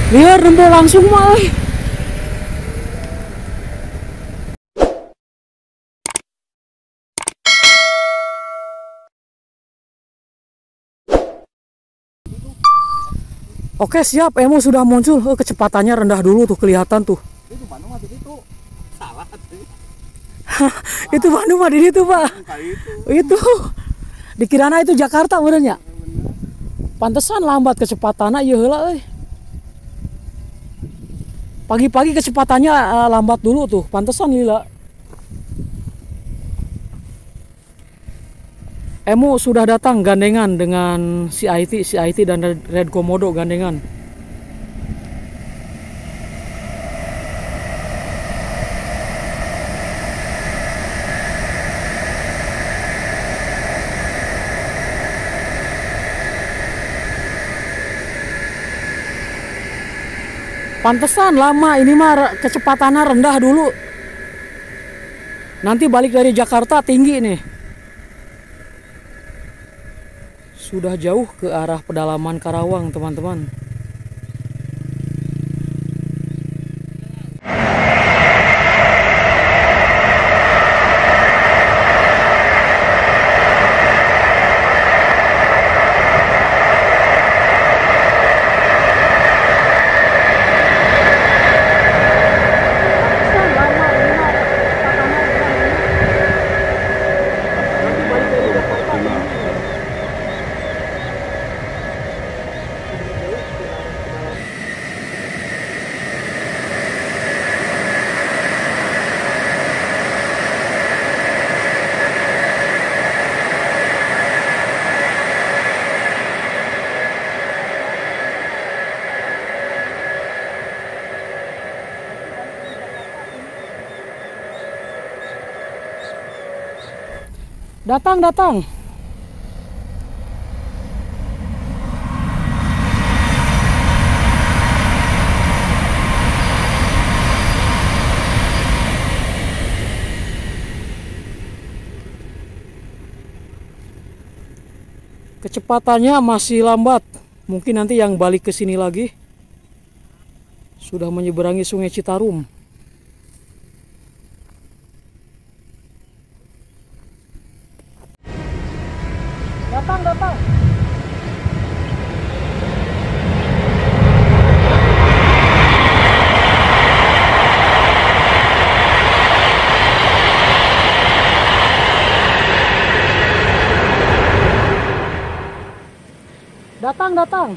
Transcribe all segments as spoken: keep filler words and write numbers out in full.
Liar nembok langsung mah. Oke siap, Emo sudah muncul. Oh, kecepatannya rendah dulu tuh, kelihatan tuh. Itu Bandung mah di situ. Salah sih. Itu Bandung mah di situ, Pak. Itu. Dikirana itu Jakarta benernya. Pantesan lambat kecepatannya ieu heula euy. Pagi-pagi kecepatannya uh, lambat dulu tuh, pantesan lila. Emo sudah datang gandengan dengan si I T, si I T dan Red Komodo gandengan. Pantesan lama ini mah kecepatannya rendah dulu. Nanti balik dari Jakarta tinggi nih. Sudah jauh ke arah pedalaman Karawang, teman-teman. Datang, datang. Kecepatannya masih lambat. Mungkin nanti yang balik ke sini lagi sudah menyeberangi Sungai Citarum. Datang, datang. Datang, datang.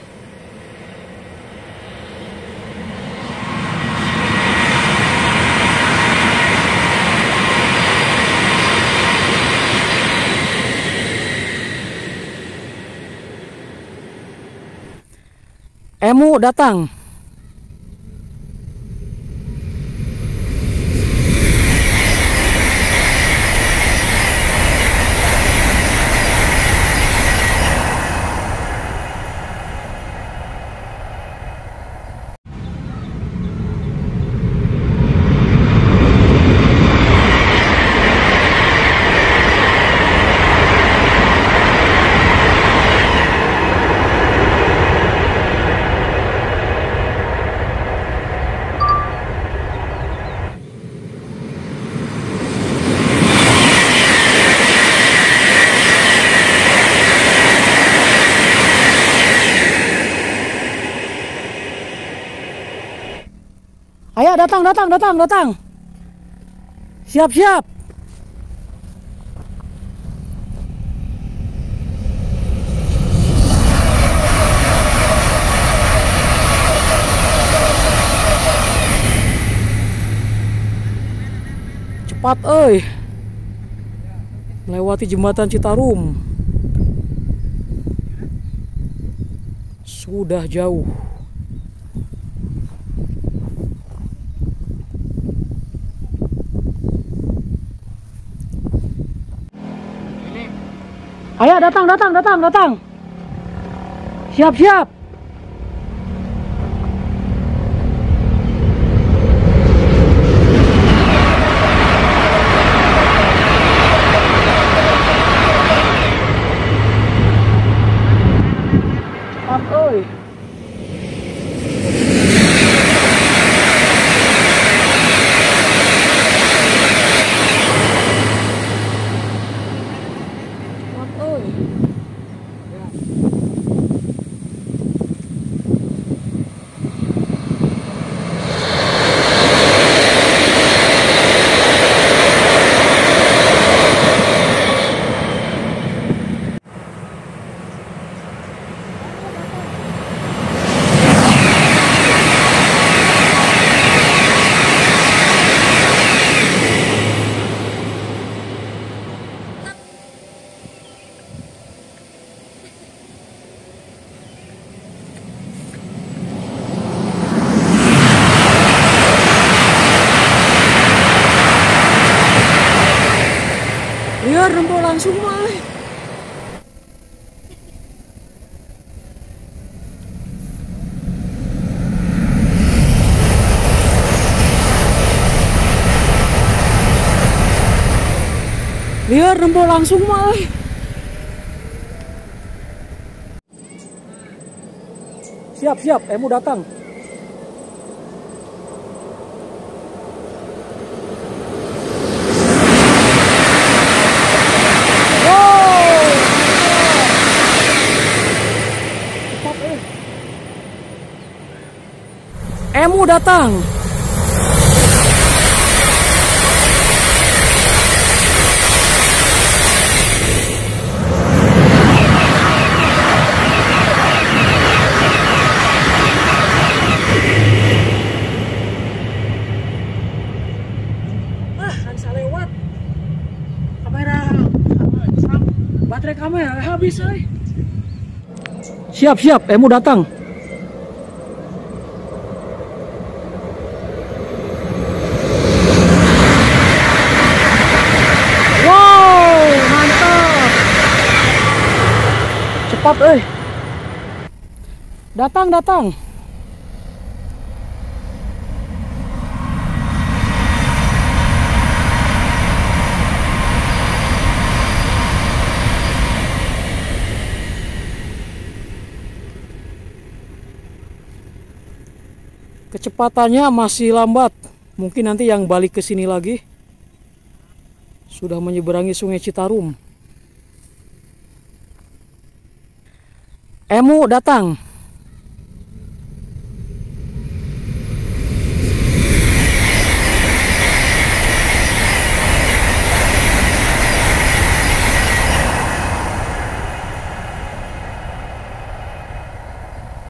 Emu datang. Ayo datang, datang, datang, datang. Siap, siap. Cepat, oi. Melewati jembatan Citarum. Sudah jauh. Ayo datang, datang, datang, datang. Siap, siap. Cepat, oi. Liar nembok langsung mah. Liar nembok langsung mah. Siap siap, emu datang. Emu datang. Ah, bisa lewat. Kamera, baterai kamera habis, eh. Siap siap, emu datang. Cepat, eh. Datang, datang. Kecepatannya masih lambat. Mungkin nanti yang balik ke sini lagi sudah menyeberangi Sungai Citarum. Emu datang.